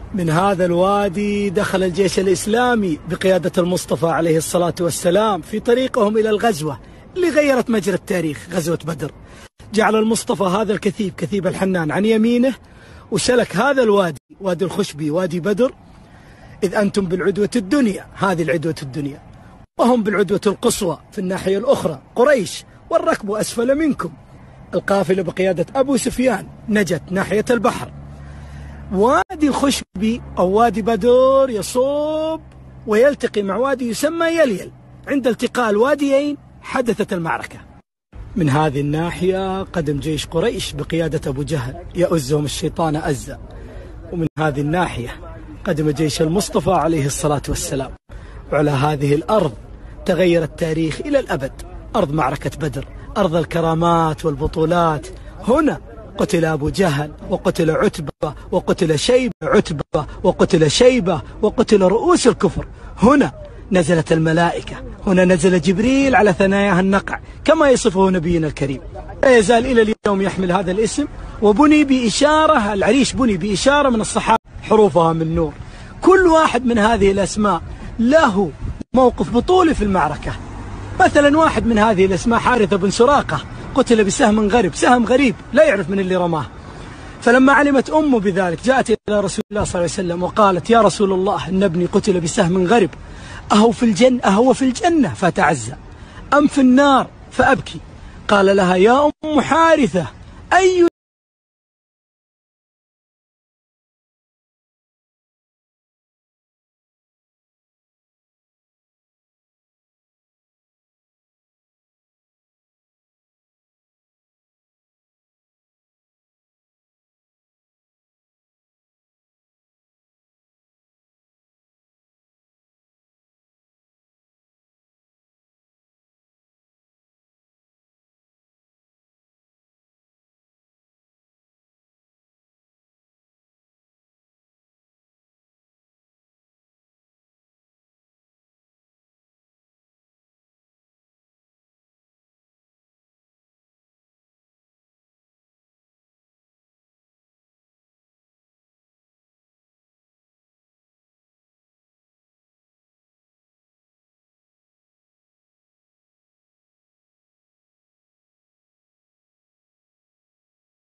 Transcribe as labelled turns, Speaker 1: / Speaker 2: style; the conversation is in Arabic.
Speaker 1: من هذا الوادي دخل الجيش الإسلامي بقيادة المصطفى عليه الصلاة والسلام في طريقهم إلى الغزوة اللي غيرت مجرى التاريخ، غزوة بدر. جعل المصطفى هذا الكثيب، كثيب الحنان، عن يمينه، وسلك هذا الوادي، وادي الخشبي، وادي بدر. إذ أنتم بالعدوة الدنيا، هذه العدوة الدنيا، وهم بالعدوة القصوى في الناحية الأخرى، قريش، والركب أسفل منكم. القافلة بقيادة أبو سفيان نجت ناحية البحر. وادي الخشبي أو وادي بدر يصوب ويلتقي مع وادي يسمى يليل. عند التقاء الواديين حدثت المعركة. من هذه الناحية قدم جيش قريش بقيادة أبو جهل يؤزهم الشيطان أزا، ومن هذه الناحية قدم جيش المصطفى عليه الصلاة والسلام. وعلى هذه الأرض تغير التاريخ إلى الأبد، أرض معركة بدر، أرض الكرامات والبطولات. هنا قتل أبو جهل، وقتل عتبة، وقتل شيبة، عتبة وقتل شيبة، وقتل رؤوس الكفر. هنا نزلت الملائكة، هنا نزل جبريل على ثناياها النقع كما يصفه نبينا الكريم. لا يزال إلى اليوم يحمل هذا الاسم، وبني بإشارة، العريش بني بإشارة من الصحابة، حروفها من نور. كل واحد من هذه الأسماء له موقف بطولي في المعركة. مثلا واحد من هذه الأسماء حارثة بن سراقة، قتل بسهم غريب، سهم غريب لا يعرف من اللي رماه. فلما علمت أمه بذلك جاءت إلى رسول الله صلى الله عليه وسلم وقالت: يا رسول الله، إن ابني قتل بسهم غريب، أهو في الجنة فتعزى أم في النار فأبكي؟ قال لها: يا أم حارثة، أي